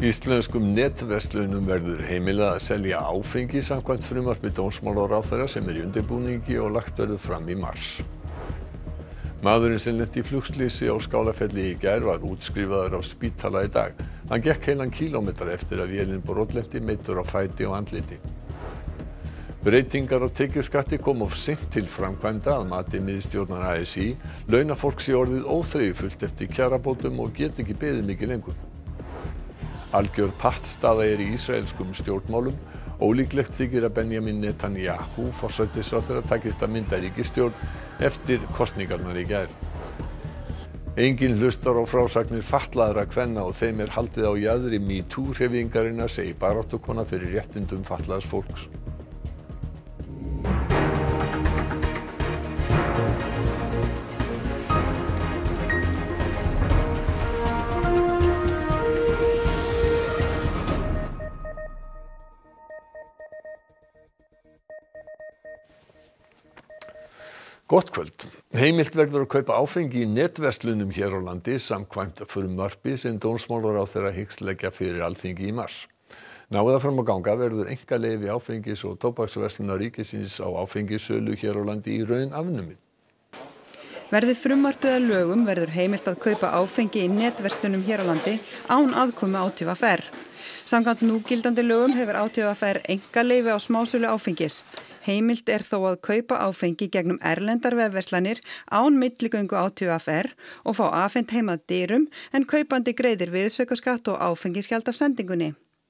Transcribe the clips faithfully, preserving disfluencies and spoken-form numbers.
Íslenskum netverslunum verður heimilað að selja áfengi samkvæmt frumvarpi dómsmálaráðherra sem er í undirbúningi og lagt verður fram í mars. Maðurinn sem lenti í flugslysi á Skálafelli í gær var útskrifaður á spítala í dag. Hann gekk heilan kílómetra eftir að vélin brotlenti meiddur á fæti og andliti. Breytingar á tekjuskatti kom of seint til framkvæmda að mati miðstjórnar A S í. Launafólk sé orðið óþreyjufullt eftir kjarabótum og get ekki beðið mikið lengur. Algjör pattstaða er í ísraelskum stjórnmálum. Ólíklegt þykir að Benjamin Netanyahu forsætisráðherra takist að mynda ríkisstjórn eftir kosningarnar í gær. Enginn hlustar á frásagnir fatlaðra kvenna og þeim er haldið á jaðri MeToo hreyfingarinnar, segir baráttukona fyrir réttindum fatlaðs fólks. Gott kvöld. Heimilt verður að kaupa áfengi í netverslunum hér á landi samkvæmt frumvarpi sem dómsmálaráðherra hyggst leggja fyrir Alþingi í mars. Nái það fram að ganga verður einkaleyfi áfengis- og tóbaksverslunar ríkisins á áfengissölu hér á landi í raun afnumið. Verði frumvarpið að lögum verður heimilt að kaupa áfengi í netverslunum hér á landi án aðkomu á T V R. Samkvæmt núgildandi lögum hefur á T V R einkaleyfi á smásölu áfengis. Heimilt er þó að kaupa áfengi gegnum erlendar vefverslanir án milligöngu á T V R og fá afhent heim að dyrum en kaupandi greiðir virðisaukaskatt og áfengisgjald af sendingunni.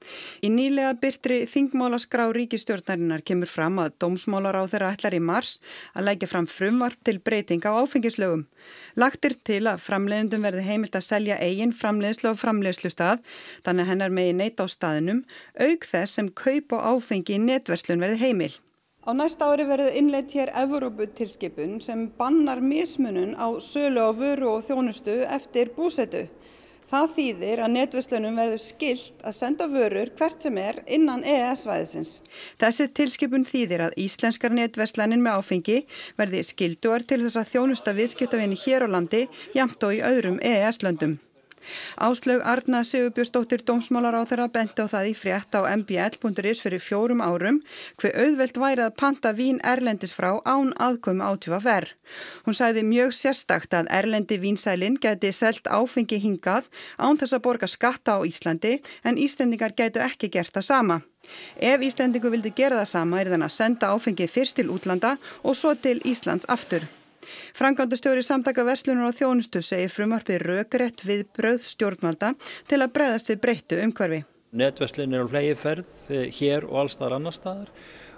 Í nýlega birtri þingmálaskrá ríkisstjórnarinnar kemur fram að dómsmálaráðherra ætlar í mars að leggja fram frumvarp til breytinga á áfengislögum. Lagt er til að framleiðendum verði heimilt að selja eigin framleiðslu á framleiðslustað, þannig að hennar megi neyta á staðnum, auk þess sem kaup á áfengi í netverslun verði heimil. Á næsta ári verður innleidd hér Evróputilskipun sem bannar mismunun á sölu á vöru og þjónustu eftir búsetu. Það þýðir að netverslunum verður skylt að senda vörur hvert sem er innan E E S-svæðisins. Þessi tilskipun þýðir að íslenskar netverslanir með áfengi verði skyldugar til þess að þjónusta viðskiptavini hér á landi jafnt og í öðrum E E S-löndum. Áslaug Arna Sigurbjörnsdóttir dómsmálaráðherra benti á það í frétt á m b l punktur is fyrir fjórum árum hve auðvelt væri að panta vín erlendis frá án aðkomu á T V R. Hún sagði mjög sérstakt að erlendi vínsælin gæti selt áfengi hingað án þess að borga skatta á Íslandi en Íslendingar gætu ekki gert það sama. Ef Íslendingur vildi gera það sama er þann að senda áfengi fyrst til útlanda og svo til Íslands aftur. Framkvæmdastjóri Samtaka verslunar og þjónustu segir frumvarpið rökrétt viðbrögð stjórnvalda til að bregðast við breyttu umhverfi. Netverslun er á fleygiferð hér og alls staðar annars staðar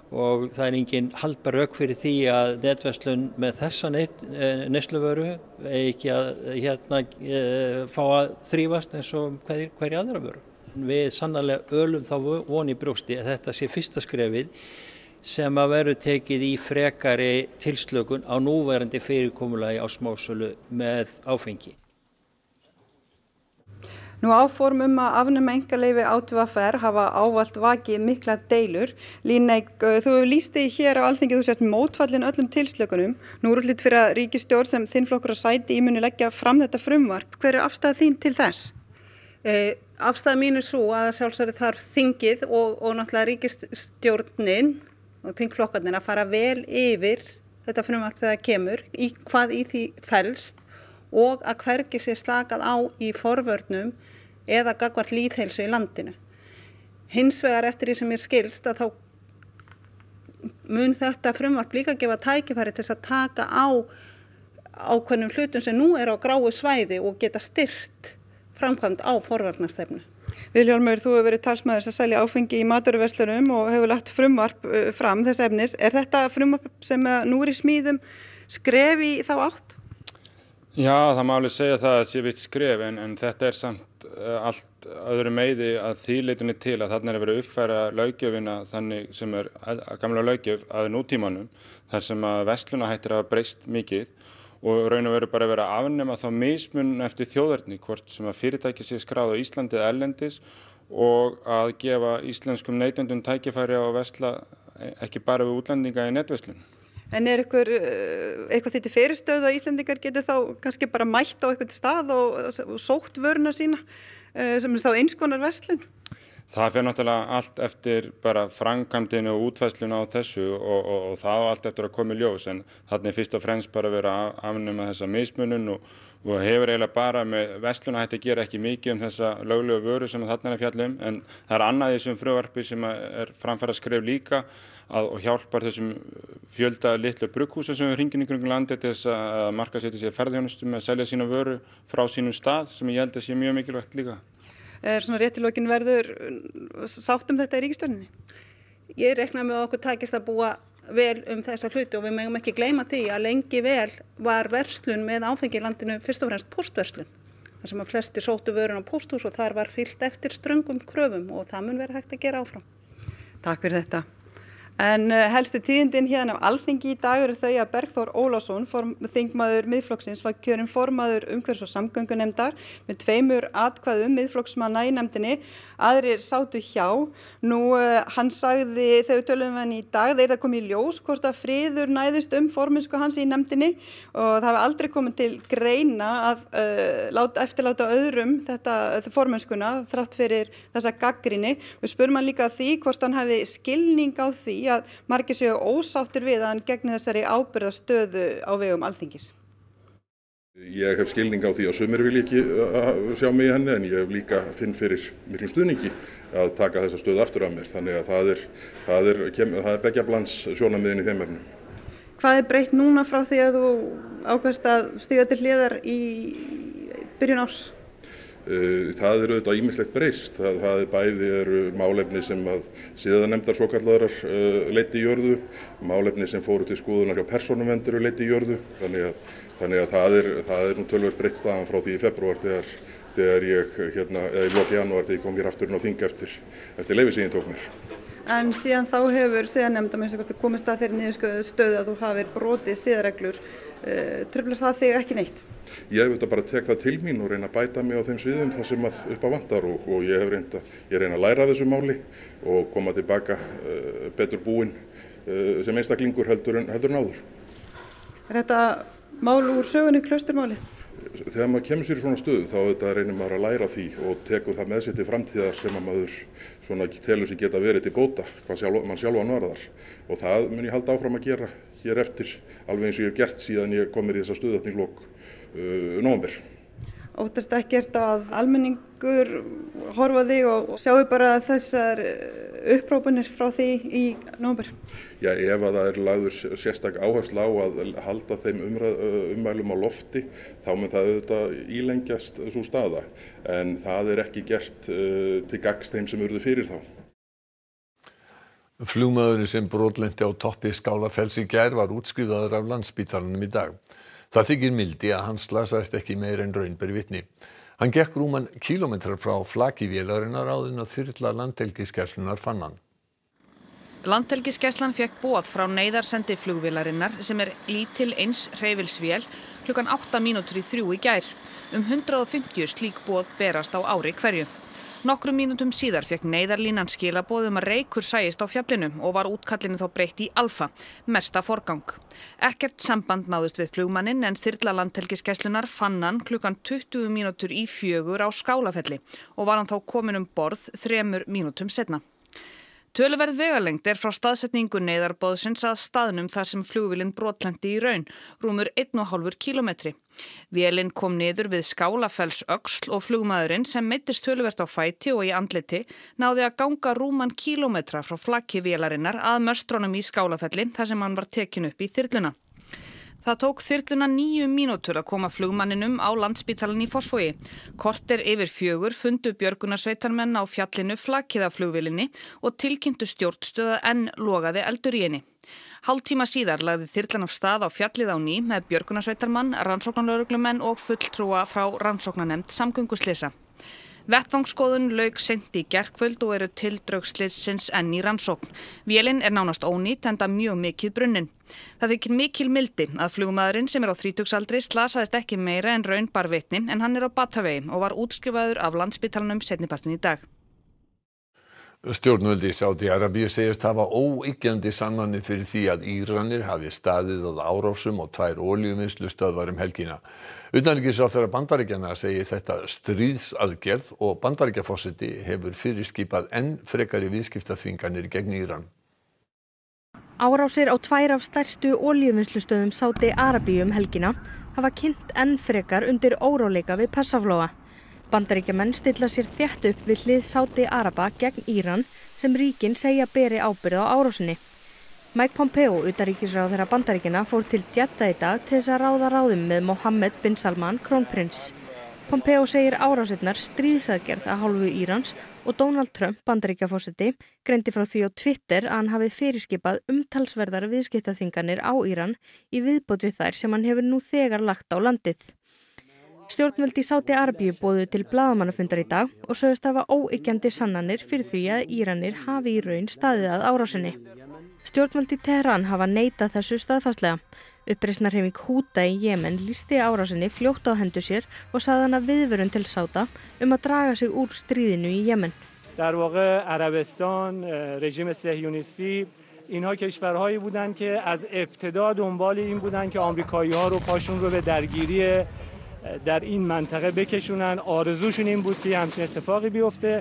og það er engin haldbar rök fyrir því að netverslun með þessa neysluvöru ekki að hérna, fá að þrífast eins og hverja hver aðra vöru. Við sannarlega ölum þá von í brjósti að þetta sé fyrsta skrefið sem að verður tekið í frekari tilslökun á núverandi fyrirkomulagi á smásölu með áfengi. Nú áform um að afnema einkaleyfi á T V R hafa ávallt vakið miklar deilur. Líneik, þú hefur lýst því hér á Alþingi, þú sért mótfallin öllum tilslökunum. Nú er útlit fyrir að ríkisstjórn sem þinn flokkur á sæti í muni leggja fram þetta frumvarp. Hver er afstaða þín til þess? Eh, afstaða mín er svo að sjálfsagt þarf þingið og, og náttúrulega ríkisstjórnin og þingflokkarnir að fara vel yfir þetta frumvarp þegar það kemur, í hvað í því felst og að hvergi sé slakað á í forvörnum eða gagnvart lýðheilsu í landinu. Hins vegar eftir því sem mér skilst að þá mun þetta frumvarp líka gefa tækifæri til að taka á ákveðnum hlutum sem nú er á gráu svæði og geta styrkt framkvæmd á forvarnastefnu. Vilhjálmur, þú hefur verið talsmaður að selja áfengi í matvöruverslunum og hefur lagt frumvarp fram þess efnis. Er þetta frumvarp sem nú er í smíðum skref í þá átt? Já, það má alveg segja það að sé vitt skref en, en þetta er samt uh, allt öðru meiði að því leitunni til að þarna er að vera uppfæra löggjöfina þannig sem er að, að gamla löggjöf að nútímanum þar sem að verslunarhættir hafa breyst mikið og raun og veru bara að vera að afnema þá mismun eftir þjóðerni, hvort sem að fyrirtæki sé skráð á Íslandi eða erlendis og að gefa íslenskum neytendum tækifæri á að versla ekki bara við útlendinga í netverslun. En er ykkur, eitthvað því til fyrirstöðu að Íslendingar geti þá kannski bara mætt á eitthvað stað og, og sótt vöruna sína sem er þá eins konar verslun? Það fer náttúrulega allt eftir bara framkvæmdinu og útfærsluna á þessu og, og, og það á allt eftir að koma í ljós en þarna er fyrst og fremst bara verið að afnema þessa mismunun og, og hefur eiginlega bara með verslunarhætti að gera ekki mikið um þessa löglegu vöru sem þarna er að fjalla um en það er annað í þessum frumvarpi sem er framfaraskref líka að, og hjálpar þessum fjölda litlu brugghúsa sem við hringin í kringum landið til þess að markaðssetja sér ferðaþjónustu með að selja sína vöru frá sínum stað sem ég held að sé mjög mikilvægt líka. Er svona rétt í lokin verður sátt um þetta í ríkisstjórninni? Ég reikna með að okkur takist að búa vel um þessa hluti og við megum ekki gleyma því að lengi vel var verslun með áfengi í landinu fyrst og fremst póstverslun. Þar sem að flesti sóttu vörun á pósthús og þar var fylgt eftir ströngum kröfum og það mun vera hægt að gera áfram. Takk fyrir þetta. En helstu tíðindin hérna á Alþingi í dag eru þau að Bergþór Ólason, þingmaður Miðflokksins, var kjörinn formaður umhverfis- og samgöngunefndar með tveimur atkvæðum Miðflokksmanna í nefndinni. Aðrir sátu hjá. Nú, hann sagði, þegar við töluðum hann í dag, þeir það komið í ljós hvort að friður næðist um formennsku hans í nefndinni og það hafi aldrei komið til greina að uh, láta, eftirláta öðrum þetta, þetta formennskuna þrátt fyrir þessa gagnrýni. Við spurum hann líka að því hvort hann hafi skilning á því að margir séu ósáttir við að hann gegni þessari ábyrgðarstöðu á vegum Alþingis. Ég hef skilning á því að sumir vilja ekki sjá mig í henni en ég hef líka finn fyrir miklum stuðningi að taka þessa stöðu aftur af mér. Þannig að það er, það er, það er beggja blands sjónarmiðin í þeim efnum. Hvað er breytt núna frá því að þú ákvaðst að stíga til hliðar í byrjun árs? Það er auðvitað ýmislegt breyst. Það, það er bæði eru málefni sem að siðanefndar svokallaðar leiddi í jörðu, málefni sem fóru til skoðunar hjá persónuvernd eru leiddi í jörðu. Þannig að, þannig að það er, það er nú töluvert breytt staðan frá því í febrúar þegar, þegar ég, hérna, eða í loki janúar þegar ég kom hér aftur inn á þing eftir, eftir leyfi sem ég tók mér. En síðan þá hefur siðanefnd að minnsta kosti komist að þeirri niðurstöðu að þú hafir brotið siðareglur. Truflar það þig ekki neitt? Ég hef auðvitað bara tek það til mín og reyna að bæta mig á þeim sviðum þar sem að upp á vantar og, og ég hef reynda, ég reyna að læra af þessu máli og koma tilbaka uh, betur búinn uh, sem einstaklingur heldur en, heldur en áður. Er þetta mál úr sögunni Klausturmáli? Þegar maður kemur sér í svona stöðu þá auðvitað reynir maður að læra því og tekur það með sér til framtíðar sem að maður svona telur sig geta verið til bóta hvað sjálf, mann sjálfan varðar og það mun ég halda áfram að gera hér eftir alveg eins og ég hef gert síðan ég kom mér í þessa stöðu í lok uh, nóvember. Óttast ekkert að almenningur horfa þig og sjáu bara þessar upprópunir frá því í nóvember? Já, ef að það er lagður sérstak áherslu á að halda þeim umræð, ummælum á lofti, þá mun það auðvitað ílengjast svo staða. En það er ekki gert uh, til gagns þeim sem urðu fyrir þá. Flugmaðurinn sem brotlenti á toppi Skálafells í gær var útskrifaður af Landspítalanum í dag. Það þykir mildi að hann slasaðist ekki meira en raun ber vitni. Hann gekk rúman kílómetrar frá flaki vélarinnar áður en að þyrla Landhelgisgæslunnar fann hann. Landhelgisgæslan fékk boð frá neyðarsendi flugvélarinnar sem er lítil eins hreyfilsvél klukkan átta mínútur í þrjú í gær. Um hundrað og fimmtíu slík boð berast á ári hverju. Nokkrum mínútum síðar fékk neyðarlínan skilaboð um að reykur sæist á fjallinu og var útkallinu þá breytt í Alfa, mesta forgang. Ekkert samband náðust við flugmanninn en þyrla Landhelgisgæslunnar fann hann klukkan tuttugu mínútur í fjögur á Skálafelli og var hann þá kominn um borð þremur mínútum seinna. Töluverð vegalengd er frá staðsetningu neyðarboðsins að staðnum þar sem flugvélin brotlenti í raun, rúmur einn og hálfur kílómetri. Vélin kom niður við Skálafells öxl og flugmaðurinn sem meiddist töluvert á fæti og í andliti náði að ganga rúman kílómetra frá flaki vélarinnar að möstrónum í Skálafelli þar sem hann var tekin upp í þyrluna. Það tók þyrluna níu mínútur að koma flugmanninum á Landspítalann í Fossvogi. Korter yfir fjögur fundu björgunarsveitarmenn á fjallinu flakið af flugvélinni og tilkynntu stjórnstöð að enn logaði eldur í henni. Hálftíma síðar lagði þyrlan af stað á fjallið á ný með björgunarsveitarmann, rannsóknarlögreglumenn og fulltrúa frá rannsóknarnefnd samgönguslysa. Vettvangsskoðun lauk seint í gærkvöld og eru tildrög slyssins enn í rannsókn. Vélin er nánast ónýt enda mjög mikið brunnin. Það þykir mikil mildi að flugmaðurinn sem er á þrítugsaldri slasaðist ekki meira en raun bar vitni en hann er á batavegi og var útskrifaður af Landspítalanum seinnipartinn í dag. Stjórnvöld í Sádi-Arabíu segist hafa óyggjandi sannanir fyrir því að Íranir hafi staðið að árásum á tvær olíuvinnslustöðvar um helgina. Utanríkisráðherra Bandaríkjanna segir þetta stríðsaðgerð og Bandaríkjaforseti hefur fyrirskipað enn frekari viðskiptaþvinganir gegn Íran. Árásir á tvær af stærstu olíuvinnslustöðum Sádi-Arabíu um helgina hafa kynnt enn frekar undir óróleika við Persaflóa. Bandaríkjamenn stilla sér þétt upp við hlið Sádi-Araba gegn Íran sem ríkin segja beri ábyrgð á árásinni. Mike Pompeo, utanríkisráðherra Bandaríkjanna, fór til Jeddah í dag til þess að ráða ráðum með Mohammed bin Salman, krónprins. Pompeo segir árásirnar stríðsaðgerð að hálfu Írans og Donald Trump, Bandaríkjaforseti, greindi frá því á Twitter að hann hafi fyrirskipað umtalsverðar viðskiptaþvinganir á Íran í viðbót við þær sem hann hefur nú þegar lagt á landið. Stjórnvöld í Sádi-Arabíu boðuðu til blaðamannafundar í dag og sögðust hafa óyggjandi sannanir fyrir því að Íranir hafi í raun staðið að árásinni. Stjórnvöld í Teheran hafa neitað þessu staðfastlega. Uppreisnarhreyfing Húta í Jemen lýsti árásinni fljótt á hendur sér og sagði hana viðvörun til Sáda um að draga sig úr stríðinu í Jemen. در واقع عربستان رژیم صهیونیستی اینها کشورهایی بودند که از ابتدا دنبال این بودند که آمریکایی‌ها رو پاشون رو به درگیری در این منطقه بکشونن. آرزوشون این بود که همچین اتفاقی بیفته.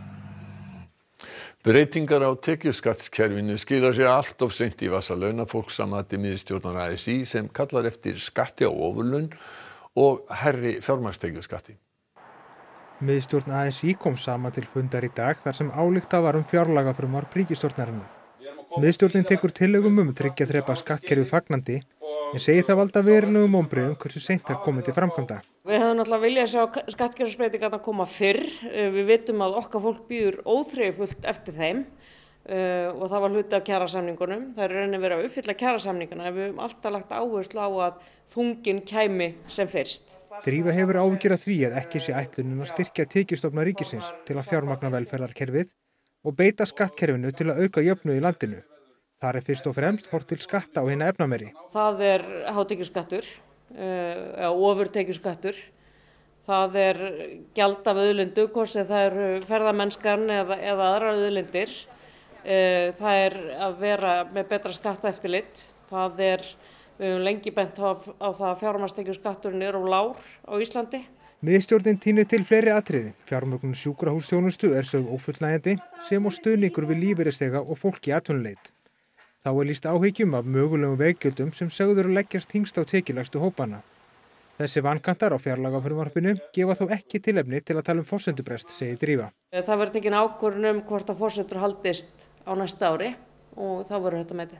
Breytingar á tekjuskattskerfinu skila sér allt of seint í vasa launafólks að mati miðstjórnar A S í sem kallar eftir skatti á ofurlaun og hærri fjármagnstekjuskatti. Miðstjórn A S í kom saman til fundar í dag þar sem ályktað var um fjárlagafrumvarp ríkisstjórnarinnar. Miðstjórnin tekur tillögum um að tryggja þrepa skattkerfi fagnandi en segir það valda verulegum vonbrigðum hversu seint það komið til framkvæmda. Við höfum náttúrulega viljað sjá skattkerfisbreytingarnar koma fyrr. Við vitum að okkar fólk bíður óþreyjufullt eftir þeim og það var hluti af kjarasamningunum. Það er raunin verið að uppfylla kjarasamninguna en við höfum alltaf lagt áherslu á að þunginn kæmi sem fyrst. Drífa hefur áhyggjur af því að ekki sé ætlunin að styrkja tekjustofna ríkisins til að fjármagna velferðarkerfið og beita skattkerfinu til að auka jöfnuð í landinu. Þar er fyrst og fremst horft til skatta á hina efnameiri. Það er hátekjuskattur, eða ofurtekjuskattur. Það er gjald af auðlindu, hvort sem það er ferðamennskan eða, eða aðrar auðlindir. Það er að vera með betra skattaeftirlit. Það er, við höfum lengi bent á, á það að fjármagnstekjuskatturinn er of lágur á Íslandi. Miðstjórnin tínir til fleiri atriði. Fjármögnun sjúkrahúsþjónustu er sögð ófullnægjandi sem og stuðningur við lífeyrisþega og fólk í atvinnuleit. Þá er lýst áhyggjum af mögulegum veggjöldum sem sögður að leggjast þyngst á tekjulægstu hópana. Þessi vankantar á fjárlagafrumvarpinu gefa þó ekki tilefni til að tala um forsendubrest, segir Drífa. Það verður tekin ákvörðun um hvort að forsendur haldist á næsta ári og þá verður þetta metið.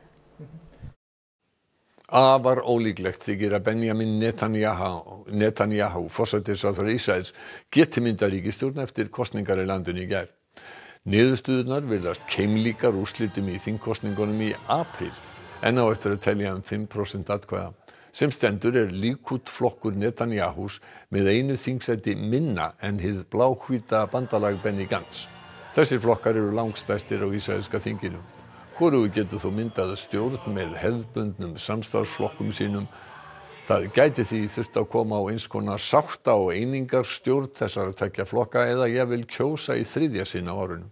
Afar ólíklegt þykir að Benjamin Netanyahu, Netanyahu forsætisráðherra Ísraels, geti myndað ríkisstjórn eftir kosningar í landinu í gær. Niðurstöðurnar virðast keimlíkar úrslitum í þingkosningunum í apríl en á eftir að telja um fimm prósent atkvæða. Sem stendur er Líkúd flokkur Netanyahus með einu þingsæti minna en hið bláhvíta bandalag Benny Gantz. Þessir flokkar eru langstærstir á ísraelska þinginu. Hvorugur getur þó myndað stjórn með hefðbundnum samstarfsflokkum sínum. Það gæti því þurft að koma á eins konar sátta og einingar stjórn þessara tveggja flokka eða jafnvel kjósa í þriðja sinn á árinu.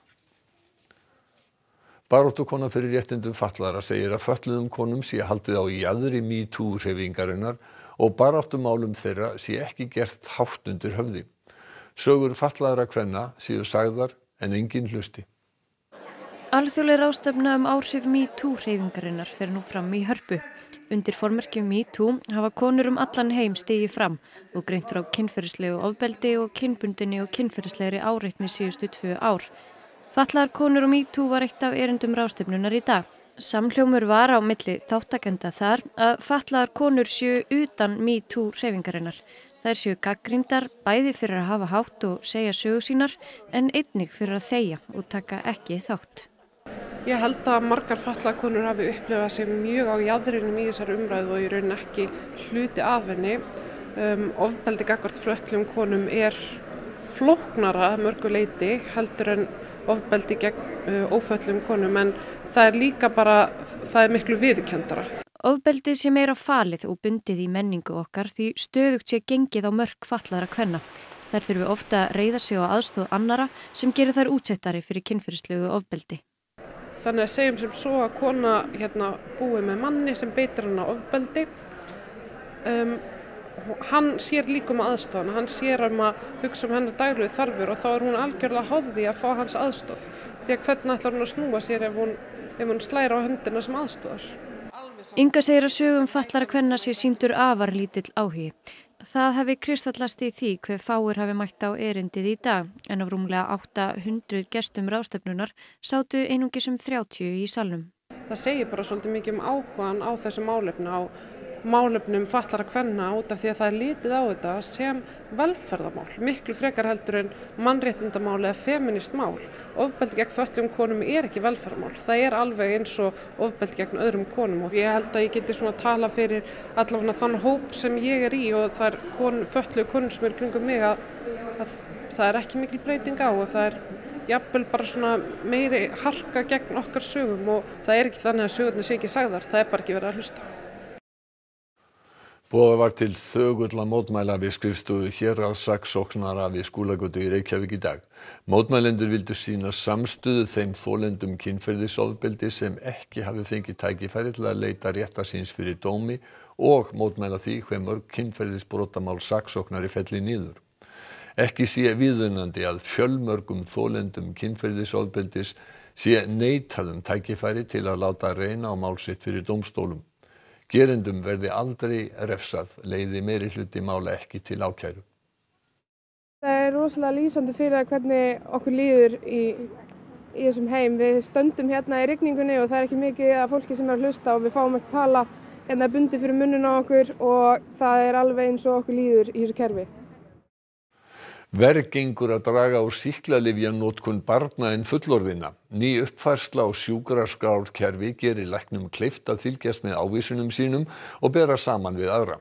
Baráttukona fyrir réttindum fatlaðra segir að fötluðum konum sé haldið á jaðri MeToo hreyfingarinnar og baráttumálum þeirra sé ekki gert hátt undir höfði. Sögur fatlaðra kvenna séu sagðar en enginn hlusti. Alþjóðleg ráðstefna um áhrif MeToo hreyfingarinnar fer nú fram í Hörpu. Undir formerkjum MeToo hafa konur um allan heim stigið fram og greint frá kynferðislegu ofbeldi og kynbundinni og kynferðislegri áreitni síðustu tvö ár. Fatlaðar konur og MeToo var eitt af erindum ráðstefnunar í dag. Samhljómur var á milli þáttakenda þar að fatlaðar konur séu utan MeToo hreyfingarinnar. Þær séu gagnrýndar bæði fyrir að hafa hátt og segja sögu sínar en einnig fyrir að þegja og taka ekki þátt. Ég held að margar fatlaðar konur hafi upplifað sig mjög á jaðrinum í þessar umræðu og í raun ekki hluti af henni. Um, ofbeldi gagnvart fötluðum konum er flóknara að mörgu leyti heldur en ofbeldi gegn uh, ófötluðum konum en það er líka bara, það er miklu viðurkenndara. Ofbeldið sé meira falið og bundið í menningu okkar því stöðugt sé gengið á mörk fatlaðra kvenna. Þær þurfi ofta að reiða sig á aðstoð annara sem gerir þær útsettari fyrir kynferðislegu ofbeldi. Þannig að segjum sem svo að kona hérna búi með manni sem beitir hana ofbeldi. Um, hann sér líka um aðstofana, hann sér um að hugsa um hennar daglegu þarfur og þá er hún algjörlega háð því að fá hans aðstoð. Því að hvernig ætlar hún að snúa sér ef hún, ef hún slæra á höndina sem aðstofar. Inga segir að sögum fatlaðra kvenna sé sýndur afar lítill áhugi. Það hefði kristallast í því hve fáir hafi mætt á erindið í dag, en af rúmlega átta hundruð gestum ráðstefnunar sátu einungis um þrjátíu í salnum. Það segir bara svolítið mikið um áhugann á þessu málefni, á málefnum fatlaðra kvenna út af því að það er litið á þetta sem velferðarmál, miklu frekar heldur en mannréttindamál eða feminist mál. Ofbeldi gegn fötluðum konum er ekki velferðarmál, það er alveg eins og ofbeldi gegn öðrum konum og ég held að ég geti svona tala fyrir allavega þann hóp sem ég er í og það er kon, fötluðu konur sem er kringum mig að, að það er ekki mikil breyting á og það er jafnvel bara svona meiri harka gegn okkar sögum og það er ekki þannig að sögurnar sé ekki sagðar, það er bara ekki verið að hlusta. Boðað var til þögulla mótmæla við skrifstofu héraðssaksóknara við Skúlagötu í Reykjavík í dag. Mótmælendur vildu sýna samstöðu þeim þolendum kynferðisofbeldi sem ekki hafi fengið tækifæri til að leita réttar síns fyrir dómi og mótmæla því hve mörg kynferðisbrotamál saksóknari felli niður. Ekki sé viðunandi að fjölmörgum þolendum kynferðisofbeldis sé neitað um tækifæri til að láta reyna á mál sitt fyrir dómstólum. Gerendum verði aldrei refsað, leiði meiri hluti mála ekki til ákæru. Það er rosalega lýsandi fyrir það hvernig okkur líður í, í þessum heim. Við stöndum hérna í rigningunni og það er ekki mikið af fólki sem er að hlusta og við fáum ekki tala hérna bundið fyrir munninn á okkur og það er alveg eins og okkur líður í þessu kerfi. Verr gengur að draga úr sýklalyfjanotkun barna en fullorðinna. Ný uppfærsla á sjúkraskrárkerfi gerir læknum kleift að fylgjast með ávísunum sínum og bera saman við aðra.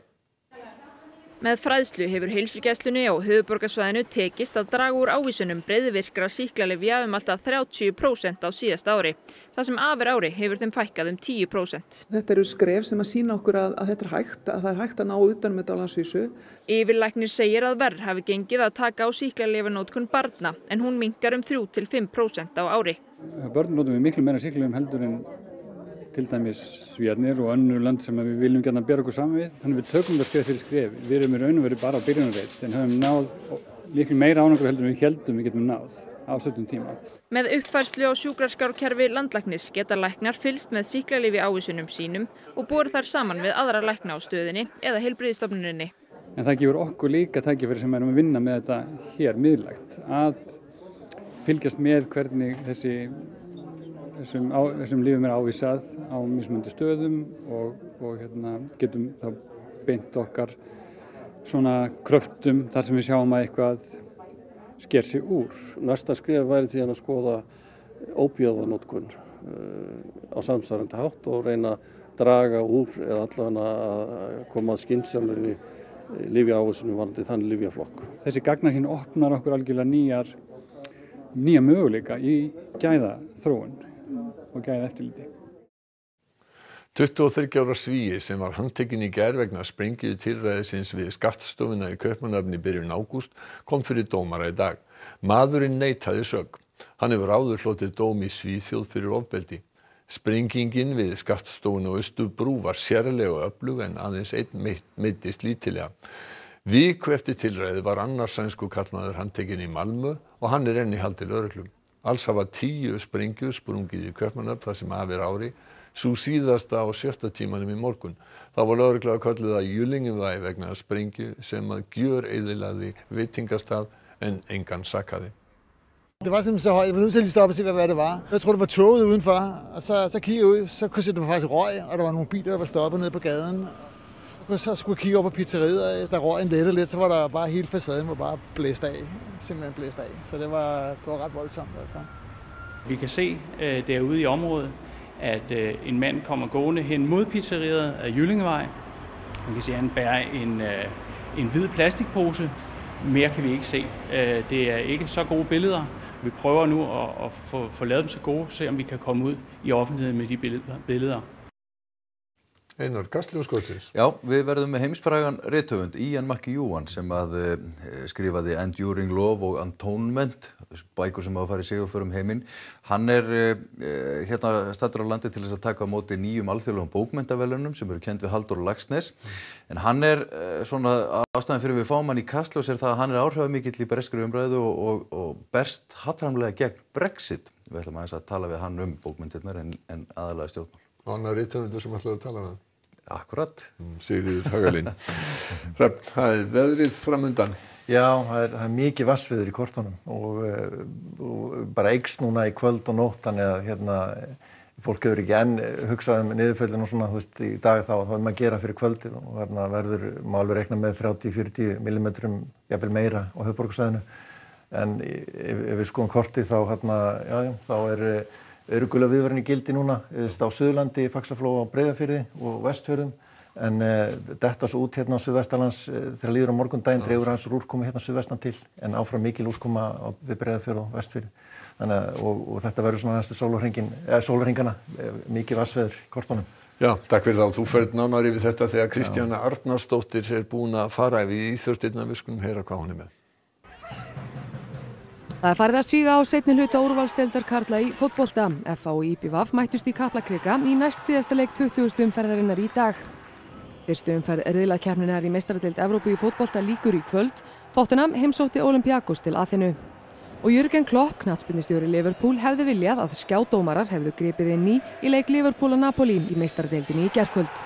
Með fræðslu hefur heilsugæslunni á höfuðborgarsvæðinu tekist að draga úr ávísunum breiðvirkra sýklalyfja um alltaf þrjátíu prósent á síðasta ári. Það sem af er ári hefur þeim fækkað um tíu prósent. Þetta eru skref sem að sýna okkur að, að þetta er hægt, að það er hægt að ná utan með þetta á landsvísu. Yfirlæknir segir að verr hafi gengið að taka á sýklalyfjanotkun barna en hún minnkar um þrjú til fimm prósent á ári. Börn notum við miklu meira sýklalyfjum heldur en til dæmis Svíarnir og önnur land sem við viljum gjarnan bera okkur saman við. Þannig við tökum það skref fyrir skref. Við erum í raun og veru bara á byrjunarreit en höfum náð líka meira árangur heldur en við héldum við getum náð á stuttum tíma. Með uppfærslu á sjúkraskrárkerfi landlæknis geta læknar fylgst með sýklalyfjaávísunum sínum og borið þær saman við aðra lækna á stöðinni eða heilbrigðisstofnuninni. En það gefur okkur líka tækifæri sem erum að vinna með þetta hér miðlægt að fylgjast með hvernig þessi Þessum, á, þessum lífum er ávísað á mismunandi stöðum og, og hérna, getum þá beint okkar svona kröftum þar sem við sjáum að eitthvað sker sig úr. Næsta skref væri til að skoða ópíóíðanotkun uh, á samsvarandi hátt og reyna að draga úr eða allavega að koma að skynsamlegri lyfjaávísunum varðandi þannig lyfjaflokk. Þessi gagnasýn opnar okkur algjörlega nýjar, nýja möguleika í gæðaþróun og gæða eftirliti. tuttugu og þriggja ára Svíi sem var handtekinn í gær vegna sprengju tilræðisins við skattstofuna í Kaupmannahöfn í byrjun ágúst kom fyrir dómara í dag. Maðurinn neitaði sök. Hann hefur áður hlotið dóm í Svíþjóð fyrir ofbeldi. Sprengingin við skattstofuna á Austurbrú var sérlega öflug en aðeins einn meiddist lítillega. Viku eftir tilræðið var annar sænskur karlmaður handtekinn í Malmö og hann er enn í haldi lögreglu. Alls hafa tíu sprengjur sprungið í Kaupmannahöfn þar sem af er ári, sú síðasta á sjötta tímanum í morgun. Þá var lögregla kölluð að Jyllingevæ vegna sprengju sem að gjöreyðilagði veitingastað en engan sakaði. Det var simpelthen så højt. Jeg blev nødt til at lige stoppe og se, hvad det var. Jeg troede, det var toget udenfor, og så, så kiggede jeg ud, så kunne jeg se, at der var faktisk røg, og der var nogle biler, der var stoppet nede på gaden. Så skulle jeg kigge op på pizzeriet, der røgen lettede lidt, så var der bare hele facaden var bare blæst af, simpelthen blæst af. Så det var, det var ret voldsomt altså. Vi kan se uh, derude i området, at uh, en mand kommer gående hen mod pizzeriet af Jyllingevej. Man kan se, at han bærer en, uh, en hvid plastikpose. Mere kan vi ikke se. Uh, det er ikke så gode billeder. Vi prøver nu at, at få, få lavet dem så gode, se om vi kan komme ud i offentligheden med de billeder. Einar, Kastljóskvöldsins. Já, við verðum með heimsfrægan rithöfund Ian McEwan sem að e, skrifaði Enduring Love og Atonement, bækur sem hafa farið sigurför um heiminn. Hann er e, hérna staddur á landi til þess að taka á móti nýjum alþjóðlegum bókmenntaverðlaunum sem eru kennd við Halldór Laxness. En hann er e, svona ástæðan fyrir við fáum hann í Kastljós er það að hann er áhrifamikill í breskri umræðu og, og, og berst hattramlega gegn Brexit. Við ætlum aðeins að tala við hann um bókmenntirnar en, en aðalega stjórnmál. Og hann er rithöfundur sem ætlaði að tala við hann. Akkurat. Sigríður Hagalín. Hrafn, það er veðrið framundan. Já, það er, það er mikið vassviður í kortunum og, og bara eykst núna í kvöld og nótt, þannig að hérna, fólk hefur ekki enn hugsað um niðurföllin og svona, þú veist, í dag þá, þá er maður að gera fyrir kvöldið og hérna verður, má alveg reikna með þrjátíu til fjörutíu millimetrum, jafnvel meira á höfuðborgarsvæðinu. En ef, ef við skoðum kortið þá, hérna, já, já, þá er öruggulega viðvarin í gildi núna á Suðurlandi, Faxaflóa og Breiðafirði og Vestfjörðum en uh, detta svo út hérna á Suðvestanlands uh, þegar líður á morgundaginn dregur hans úr úrkomu hérna suðvestan til en áfram mikil úrkoma á, við Breiðafjörð og Vestfjörði. Þannig að og, og þetta verður svona næstu sólarhringin, eða sólarhringana, mikið vatnsveður í kortunum. Já, takk fyrir það. Þú ferð nánar yfir þetta þegar Kristjana Arnarsdóttir er búin að fara yfir í íþróttirnar. Við skulum heyra hvað hún er með. Það er farið að síga á seinni hluta úrvalsdeildar karla í fótbolta. F H og í B V mættust í Kaplakrika í næst síðasta leik tuttugustu umferðarinnar í dag. Fyrstu umferð riðlakeppninnar í meistaradeild Evrópu í fótbolta lýkur í kvöld. Tottenham heimsótti Olympiakos til Aþenu. Og Jürgen Klopp, knattspyrnustjóri Liverpool, hefði viljað að skjádómarar hefðu gripið inn í í leik Liverpool og Napoli í meistaradeildinni í gærkvöld.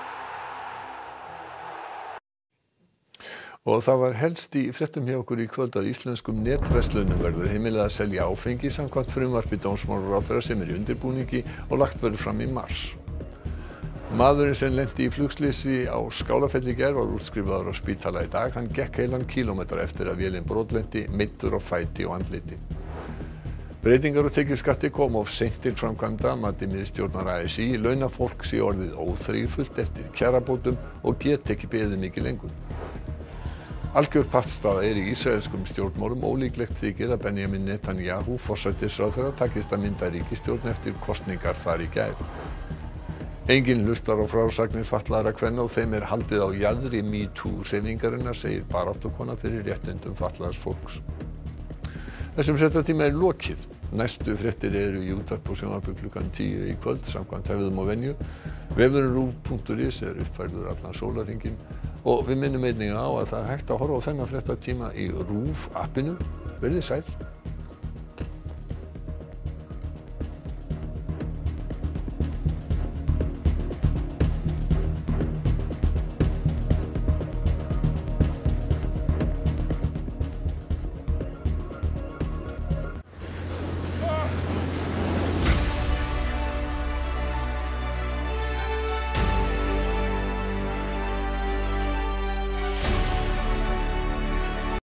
Og það var helst í fréttum hjá okkur í kvöld að íslenskum netverslunum verður heimilað að selja áfengi samkvæmt frumvarpi dómsmálaráðherra sem er í undirbúningi og lagt verður fram í mars. Maðurinn sem lenti í flugslysi á Skálafelli í gær var útskrifaður á spítala í dag. Hann gekk heilan kílómetra eftir að vélin brotlenti, meiddur á fæti og andliti. Breytingar og tekjuskatti kom of seint til framkvæmda að mati miðstjórnar A S í. Launafólk sé orðið óþreyjufullt eftir kjarabótum og get ekki beðið mikið lengur. Algjör pattstaða er í ísraelskum stjórnmálum. Ólíklegt þykir að Benjamin Netanyahu forsætisráðherra takist að mynda ríkisstjórn eftir kosningar þar í gær. Enginn hlustar á frásagnir fatlaðra kvenna og þeim er haldið á jaðri MeToo-hreyfingarinnar, segir baráttukona fyrir réttindum fatlaðs fólks. Þessum fréttatíma er lokið. Næstu fréttir eru í útvarpi og sjónvarpi klukkan tíu í kvöld samkvæmt hefðum og venju. Vefurinn ruv punktur is er uppfærður allan sólarhringinn og við minnum einnig á að það er hægt að horfa á þennan fréttatíma í RÚV appinu. Verið sæl.